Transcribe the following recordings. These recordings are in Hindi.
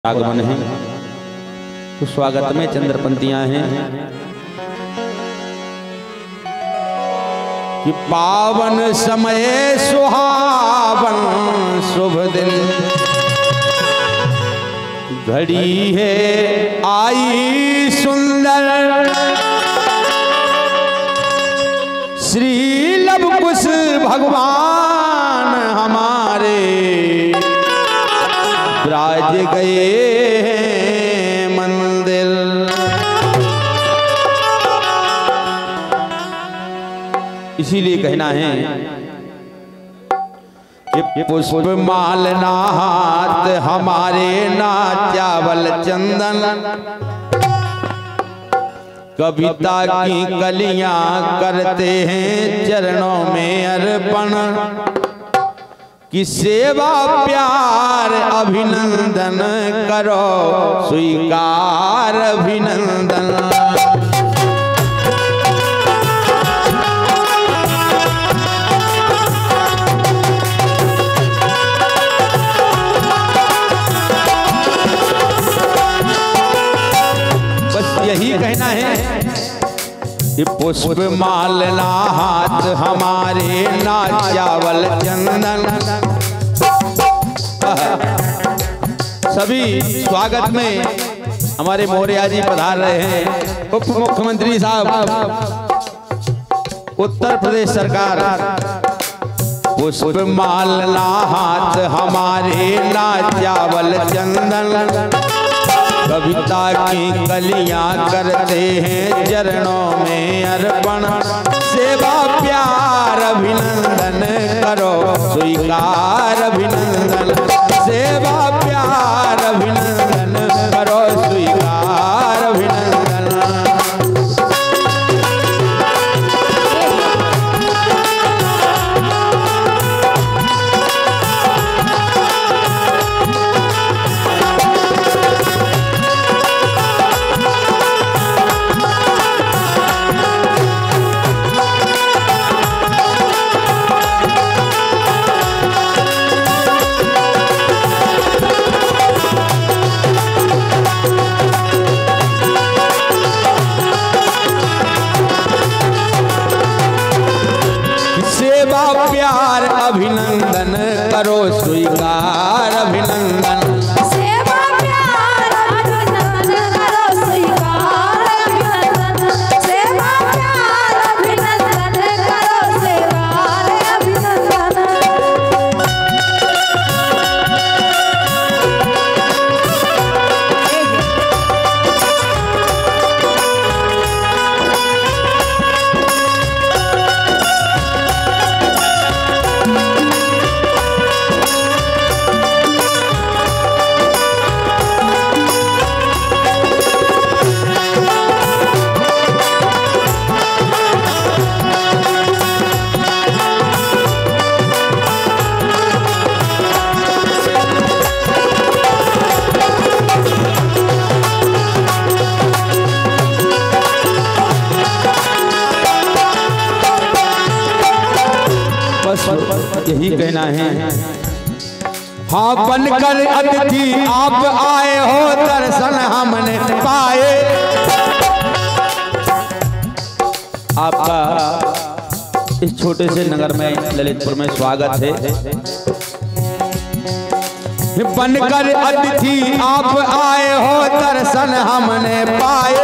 आगमन है तो स्वागत में चंद्रपंथियां हैं कि पावन समय सुहावन शुभ दिन घड़ी है आई सुंदर श्री लव कुश भगवान हमारे राज गए हैं मंदिर। इसीलिए कहना है कि पुष्प माल ना हाथ हमारे ना चावल चंदन कविता की कलियां करते हैं चरणों में अर्पण कि सेवा प्यार अभिनंदन करो स्वीकार अभिनंदन। बस यही कहना है कि पुष्प माल ना हाथ हमारे ना चावल चंदन। सभी स्वागत में हमारे मौर्या जी पधार रहे हैं। उप मुख्यमंत्री साहब उत्तर प्रदेश सरकार। पुष्प माल ना हाथ हमारे ना चावल चंदन कविता की कलियां करते हैं चरणों में अर्पण सेवा प्यार अभिनंदन करो स्वीकार अभिनंदन सेवा प्यार अभिनंदन करो स्वीकार अभिनंदन। प्यार अभिनंदन करो स्वीकार अभिनंदन सेवा प्यार अभिनंदन करो स्वीकार अभिनंदन सेवा प्यार अभिनंदन करो स्वीकार अभिनंदन। यही कहना है हाँ बनकर अतिथि आप आए हो दर्शन हमने पाए। आपका इस छोटे से नगर में ललितपुर में स्वागत है। बनकर अतिथि आप आए हो दर्शन हमने पाए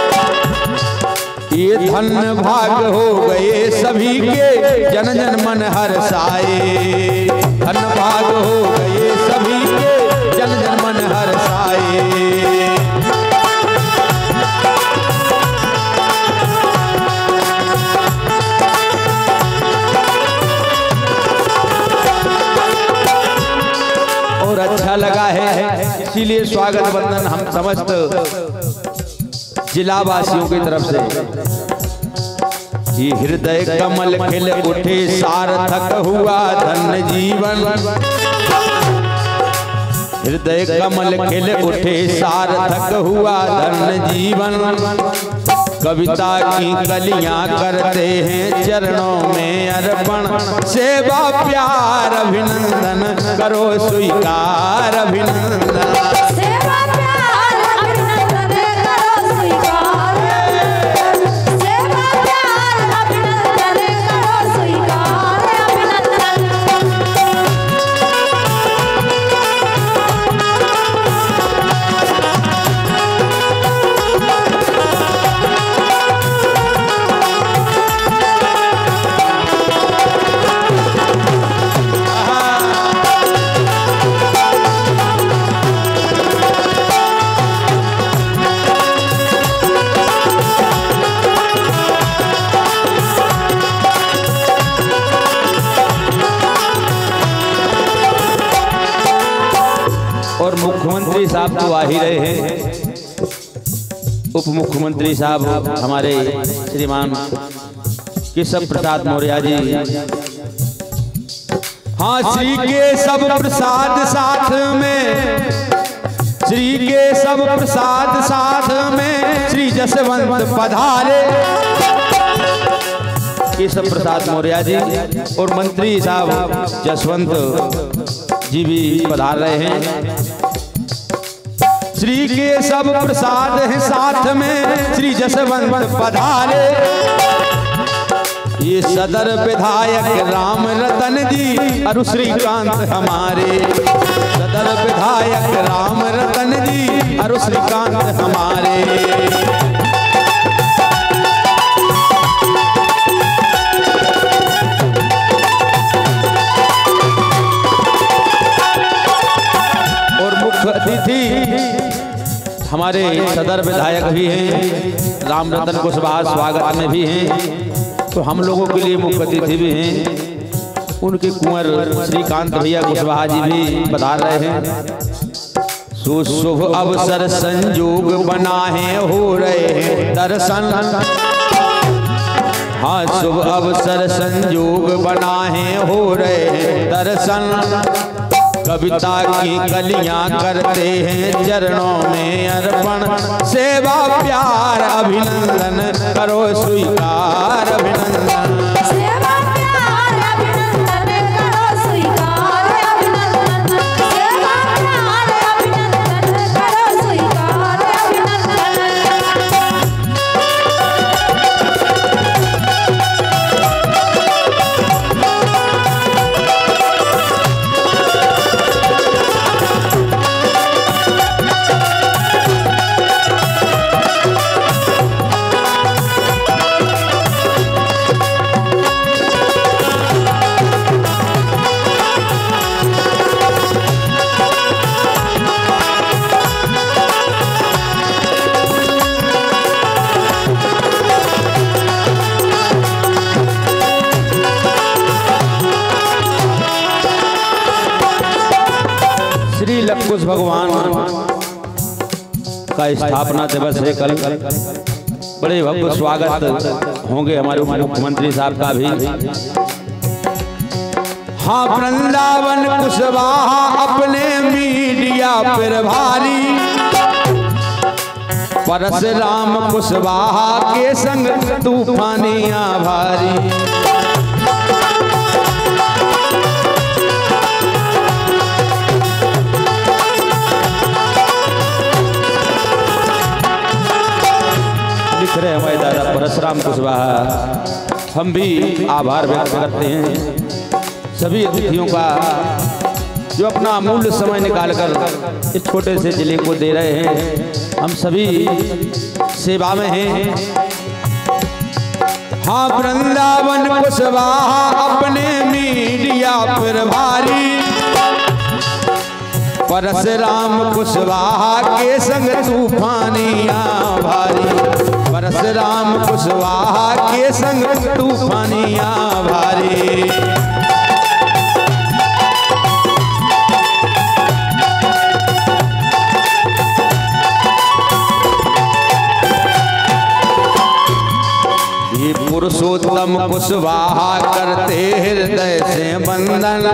ये धन्य भाग हो गए सभी के जन जन मन हर्षाए। धन्य भाग हो गए सभी के जन जन मन हर्षाए। और अच्छा लगा है इसीलिए स्वागत वंदन हम समस्त जिला वासियों की तरफ से कि हृदय कमल खिल उठे सार्थक हुआ धन्य जीवन। हृदय कमल खिल उठे सार्थक हुआ धन्य जीवन कविता की कलियां करते हैं चरणों में अर्पण सेवा प्यार अभिनंदन करो स्वीकार अभिनंदन। साहब तो आ ही रहे हैं, उप मुख्यमंत्री साहब हमारे श्रीमान केशव प्रसाद मौर्य जी। हाँ, श्री केशव प्रसाद साथ में, श्री केशव प्रसाद साथ में श्री जसवंत पधारे। केशव प्रसाद मौर्य जी और मंत्री साहब जसवंत जी भी पधार रहे हैं। श्री केशव प्रसाद है साथ में श्री जसवंत पधारे। ये सदर विधायक राम रतन जी और श्रीकांत हमारे, सदर विधायक राम रतन जी और श्रीकांत हमारे। अतिथि हमारे सदर विधायक भी हैं, राम रतन कुशवाहा स्वागत में भी हैं, तो हम लोगों के लिए मुख्य अतिथि भी हैं। उनके कुंवर श्रीकांत भैया कुशवाहा जी भी पधार रहे हैं। शुभ अवसर संयोग बना है, हो रहे हैं दर्शन। हाँ, शुभ अवसर संयोग बना है, हो रहे हैं दर्शन। कविता की कलियां करते हैं चरणों में अर्पण। सेवा प्यार अभिनंदन करो स्वीकार, अभिनंदन सेवा प्यार अभिनंदन करो स्वीकार, अभिनंदन सेवा प्यार अभिनंदन करो स्वीकार, अभिनंदन। कुछ भगवान का स्थापना दिवस है कल। बड़े भव्य स्वागत होंगे हमारे मुख्यमंत्री साहब का भी। हाँ, वृंदावन कुशवाहा अपने मीडिया पर भारी। परशुराम कुशवाहा के संग तूफानियां भारी। रहे हमारे दादा परशुराम कुशवाहा, हम भी आभार व्यक्त करते हैं सभी अतिथियों का जो अपना अमूल्य समय निकालकर इस छोटे से जिले को दे रहे हैं। हम सभी सेवा में हैं। हाँ, वृंदावन कुशवाहा अपने मीडिया पर भारी। परशुराम कुशवाहा के संग तूफानियां भारी। परशुराम कुशवाहा के संग तूफानियां भारी। ये पुरुषोत्तम कुशवाहा करते हृदय से बंदन।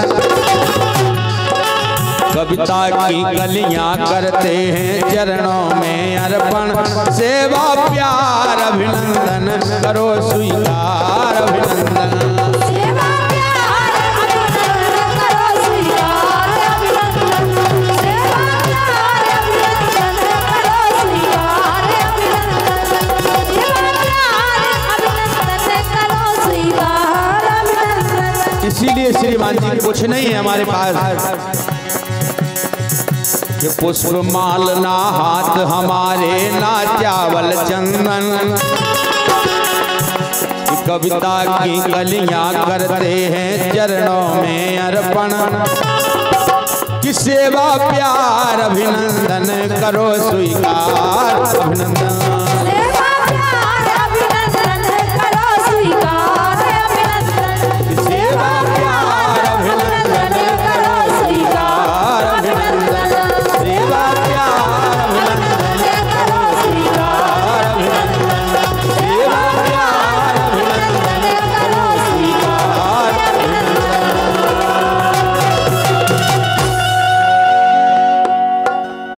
कविता की कलियां करते हैं चरणों में अर्पण। सेवा प्यार अभिनंदन करो स्वीकार, अभिनंदन सेवा प्यार अभिनंदन करो स्वीकार, अभिनंदन सेवा प्यार अभिनंदन करो स्वीकार, अभिनंदन सेवा प्यार अभिनंदन करो स्वीकार, अभिनंदन। इसीलिए श्रीमान जी कुछ नहीं है हमारे पास कि पुष्प माल ना हाथ हमारे, ना चावल चंदन। कविता की कलियां करते हैं चरणों में अर्पण। कि सेवा प्यार अभिनंदन करो स्वीकार, अभिनंदन